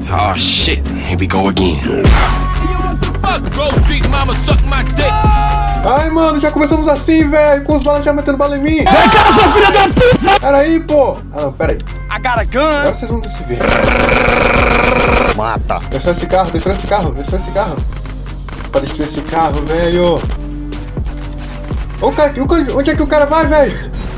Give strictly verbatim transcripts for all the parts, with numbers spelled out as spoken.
Oh shit, here we go again. Ai, mano, já começamos assim, velho. Com os balas já metendo bala em mim. Vem cá, sua filha da puta! Pera aí, pô. Ah, não, pera aí. I got a gun. Agora vocês vão se ver. Mata. Deixa esse carro, deixa esse carro, deixa esse carro. Pra destruir esse carro, velho. Ô, cara, onde é que o cara vai, velho?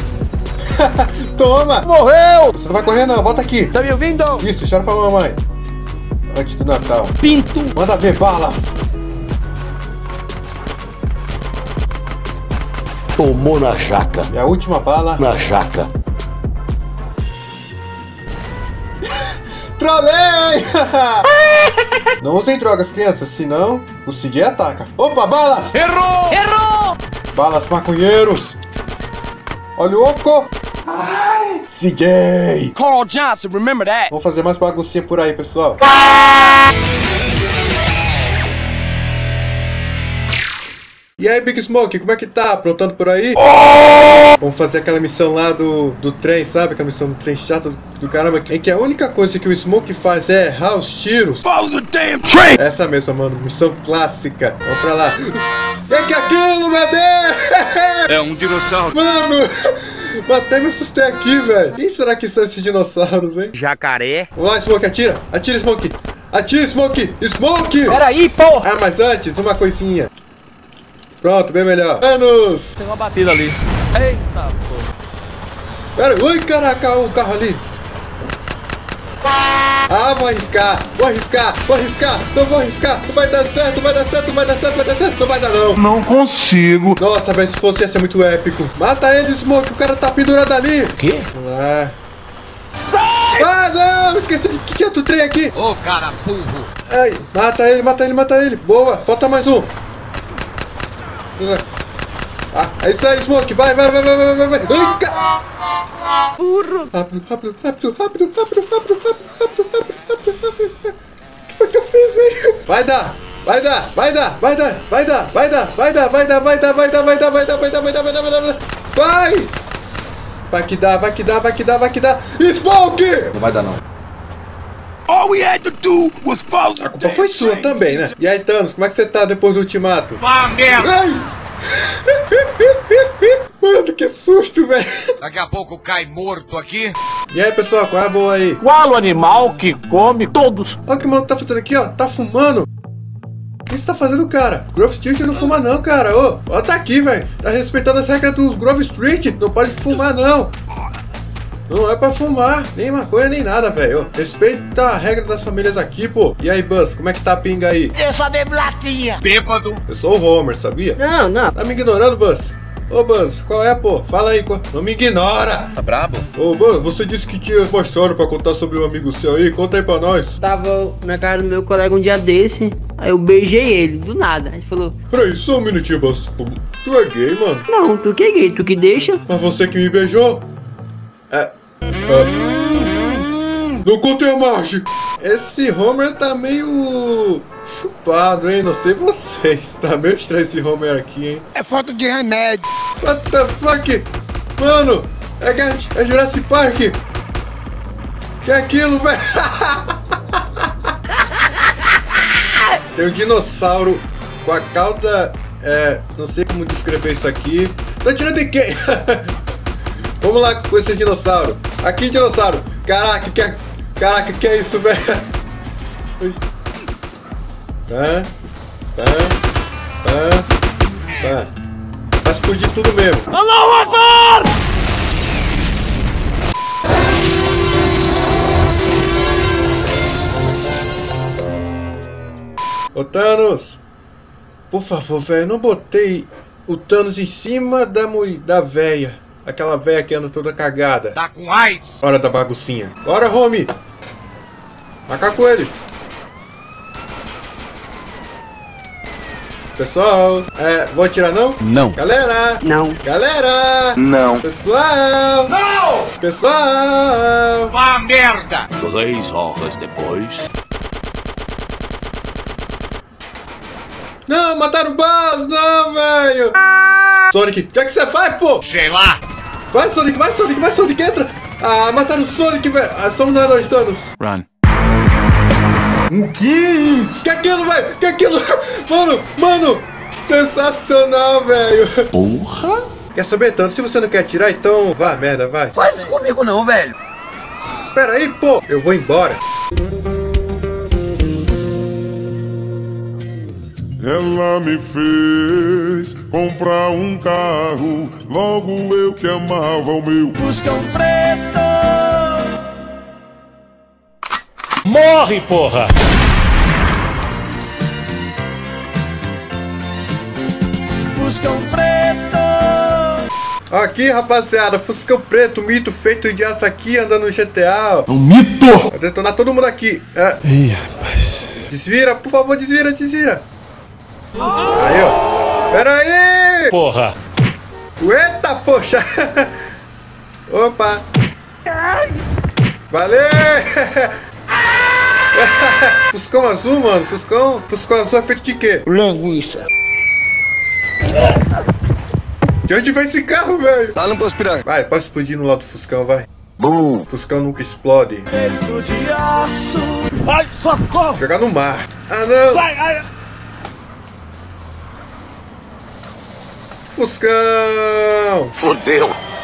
Toma! Morreu! Você não vai correr, não. Volta aqui. Tá me ouvindo? Isso, chora pra mamãe. Antes do Natal. Pinto. Manda ver balas. Tomou na jaca. E a última bala. Na jaca. Trolei! Não usem drogas, crianças, senão o C J ataca. Opa, balas! Errou! Errou! Balas, maconheiros! Olha o oco! C J! Carl Johnson, remember that? Vamos fazer mais baguncinha por aí, pessoal. E aí, Big Smoke, como é que tá? Aprontando por aí? Oh! Vamos fazer aquela missão lá do, do trem, sabe? Aquela missão do trem chata do, do caramba. Em que a única coisa que o Smoke faz é errar os tiros. Follow the damn train! Essa mesma, mano. Missão clássica. Vamos pra lá. E que é aquilo, meu Deus? É um dinossauro. Mano, até me assustei aqui, velho. Quem será que são esses dinossauros, hein? Jacaré. Vamos lá, Smoke, atira. Atira, Smoke. Atira, Smoke. Smoke! Peraí, porra! Ah, mas antes, uma coisinha. Pronto, bem melhor. Anos! Tem uma batida ali. Eita, porra. Pera, ui, caraca, o carro ali. Ah, vou arriscar, vou arriscar, vou arriscar, não vou arriscar, não vai dar certo, vai dar certo, vai dar certo, vai dar certo, não vai dar não. Não consigo. Nossa, velho, se fosse ia ser muito épico. Mata ele, Smoke, o cara tá pendurado ali. O quê? Vamos lá. Sai! Ah, não, esqueci de que tinha outro trem aqui. Ô, cara burro. Ai, mata ele, mata ele, mata ele. Boa, falta mais um. Ah, é isso aí, Smoke, vai, vai, vai, vai, vai, vai, vai. Ai, ca... Burro. Rápido, rápido, rápido, rápido, rápido, rápido, rápido, rápido, rápido, rápido. O que foi que eu fiz, velho? Vai dar, vai dar, vai dar, vai dar, vai dar, vai dar, vai dar, vai dar, vai dar, vai dar, vai dar, vai dar, vai dar, vai dar, vai dar, vai dar, vai dar. Vai! Vai que dá, vai que dá, vai que dá, vai que dá. Smoke! Não vai dar não. All we had to do was follow the A culpa foi sua também, né? E aí, Thanos, como é que você tá depois do ultimato? Vá merda! Ai! Mano, que susto, velho! Daqui a pouco cai morto aqui. E aí, pessoal, qual é a boa aí? Qual o animal que come todos? Olha o que o maluco tá fazendo aqui, ó. Tá fumando. O que você tá fazendo, cara? Grove Street não fuma não, cara. Ô, ó, tá aqui, velho. Tá respeitando as regras dos Grove Street. Não pode fumar, não. Não é pra fumar, nem maconha, nem nada, velho. Respeita a regra das famílias aqui, pô. E aí, Buzz, como é que tá a pinga aí? Eu só bebo latinha. Bêbado. Eu sou o Homer, sabia? Não, não. Tá me ignorando, Buzz? Ô, Buzz, qual é, pô? Fala aí, qual... não me ignora! Tá brabo? Ô, Buzz, você disse que tinha uma história pra contar sobre um amigo seu aí. Conta aí pra nós. Tava na casa do meu colega um dia desse. Aí eu beijei ele, do nada. Aí ele falou: Peraí, só um minutinho, Buzz. Tu é gay, mano? Não, tu que é gay, tu que deixa. Mas você que me beijou? É... é... Não contei a margem! Esse Homer tá meio... chupado, hein? Não sei vocês. Tá meio estranho esse Homer aqui, hein? É falta de remédio. What the fuck? Mano, é, é Jurassic Park. Que é aquilo, velho? Tem um dinossauro com a cauda... É... não sei como descrever isso aqui. Tá tirando de quem? Vamos lá com esse dinossauro. Aqui, dinossauro. Caraca, que é... Caraca, que é isso, velho? Tá, tá, tá, tá. Vai explodir tudo mesmo. Allahu Akbar! Ô, Thanos. Por favor, velho, não botei o Thanos em cima da mulher, da véia. Aquela véia que anda toda cagada. Tá com AIDS. Hora da baguncinha. Bora, homie. Macaco com eles. Pessoal, é, vou atirar não? Não. Galera! Não. Galera! Não. Pessoal! Não! Pessoal! Vá merda! Três horas depois. Não, mataram o Buzz! Não, velho! Sonic, onde é que você vai, pô? Sei lá! Vai, Sonic, vai, Sonic, vai, Sonic, entra! Ah, mataram o Sonic, velho! Ah, somos nós dois, Thanos! Run. O que é isso? Que aquilo, velho? Que aquilo? Mano, mano, sensacional, velho. Porra. Quer saber tanto? Se você não quer atirar, então vá, merda, vai. Faz isso comigo não, velho. Pera aí, pô, eu vou embora. Ela me fez comprar um carro, logo eu que amava o meu. Fuscão preto. Morre, porra. Fuscão preto. Aqui, rapaziada, Fuscão preto, mito feito de aço aqui, andando no G T A. Um mito. Vai detonar todo mundo aqui. É. Ih, rapaz. Desvira, por favor, desvira, desvira. Aí, ó. Pera aí! Porra. Eita, poxa! Opa! Valeu! Fuscão azul, mano. Fuscão, Fuscão azul é feito de quê? Linguiça. De onde vai esse carro, velho? Lá no Poço Piranga. Vai, pode explodir no lado do Fuscão, vai. Bum. Fuscão nunca explode. Feito de aço. Ai, socorro. Jogar no mar. Ah, não! Vai, ai. Fuscão! Fodeu.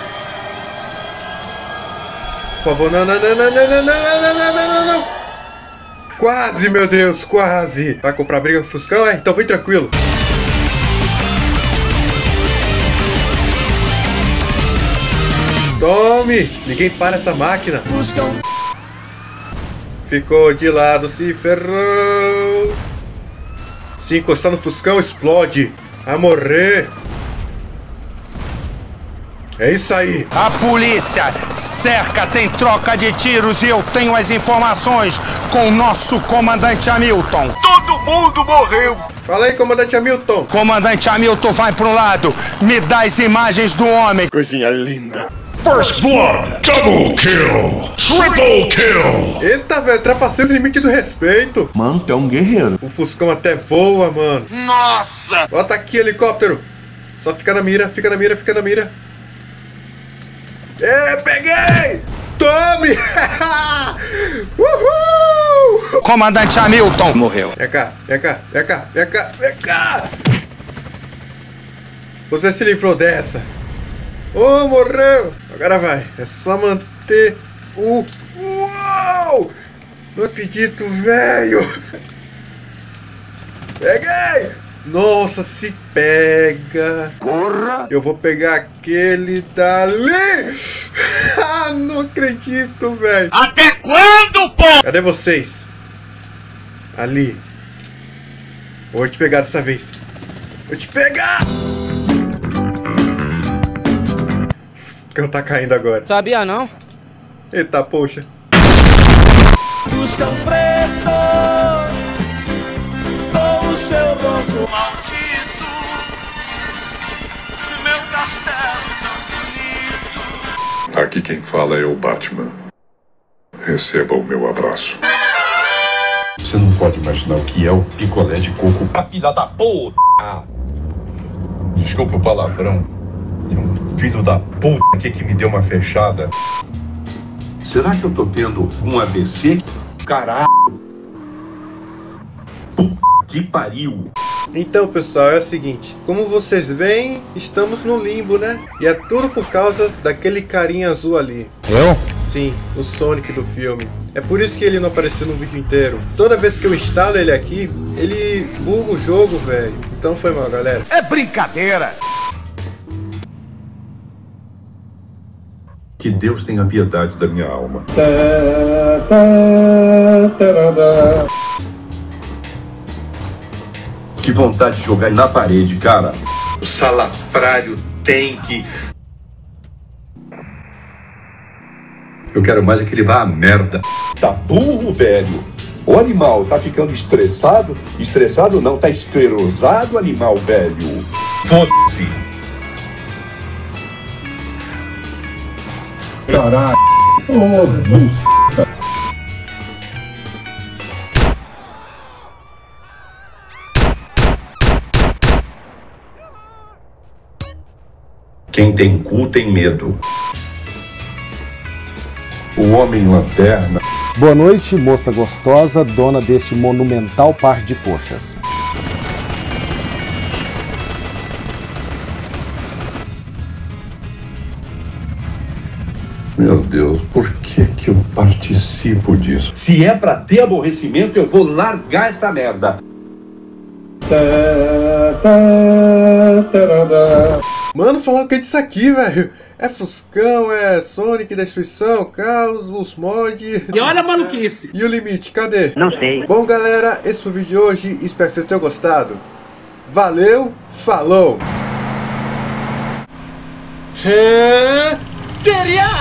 Por favor, não, não, não, não, não, não, não, não, não, não, não, não. Quase, meu Deus, quase. Vai comprar briga com o Fuscão, é? Então vem tranquilo. Tome! Ninguém para essa máquina. Fuscão. Ficou de lado, se ferrou. Se encostar no Fuscão, explode. A morrer. É isso aí. A polícia cerca, tem troca de tiros e eu tenho as informações com o nosso comandante Hamilton. Todo mundo morreu. Fala aí, comandante Hamilton. Comandante Hamilton vai pro lado, me dá as imagens do homem. Coisinha linda. First blood, double kill, triple kill. Eita, velho, trapacei os limites do respeito. Mano, tu é um guerreiro. O Fuscão até voa, mano. Nossa. Bota aqui, helicóptero. Só fica na mira, fica na mira, fica na mira. É, peguei! Tome! Uhul! Comandante Hamilton. Morreu. Vem cá, vem cá, vem cá, vem cá, vem cá! Você se livrou dessa. Oh, morreu! Agora vai. É só manter o... Uou! Não acredito, velho! Peguei! Nossa, se pega! Porra! Eu vou pegar aquele dali! Ah, não acredito, velho! Até quando, pô? Cadê vocês? Ali. Vou te pegar dessa vez. Vou te pegar! O Fuscão tá caindo agora. Sabia não? Eita, poxa. Fuscão preto. Com o seu ronco maldito. Meu castelo tão bonito. Aqui quem fala é o Batman. Receba o meu abraço. Você não pode imaginar o que é o picolé de coco. A filha da puta! Desculpa o palavrão. Um filho da puta aqui que me deu uma fechada. Será que eu tô tendo um A V C? Caralho! Puta que pariu! Então, pessoal, é o seguinte. Como vocês veem, estamos no limbo, né? E é tudo por causa daquele carinha azul ali. Eu? Sim, o Sonic do filme. É por isso que ele não apareceu no vídeo inteiro. Toda vez que eu instalo ele aqui, ele buga o jogo, velho. Então foi mal, galera. É brincadeira. Que Deus tenha piedade da minha alma. Que vontade de jogar na parede, cara. O salafrário tem que... Eu quero mais é que ele vá à merda. Tá burro, velho. O animal tá ficando estressado. Estressado não, tá esterosado, animal velho. Foda-se. Caralho. Oh, buceta. Quem tem cu tem medo. O Homem-Lanterna. Boa noite, moça gostosa, dona deste monumental par de coxas. Meu Deus, por que que eu participo disso? Se é pra ter aborrecimento, eu vou largar esta merda. Mano, falar o que é disso aqui, velho? É Fuscão, é Sonic, Destruição, Caos, os mods. E olha a maluquice. E o limite, cadê? Não sei. Bom, galera, esse foi o vídeo de hoje. Espero que vocês tenham gostado. Valeu, falou! É... Teria!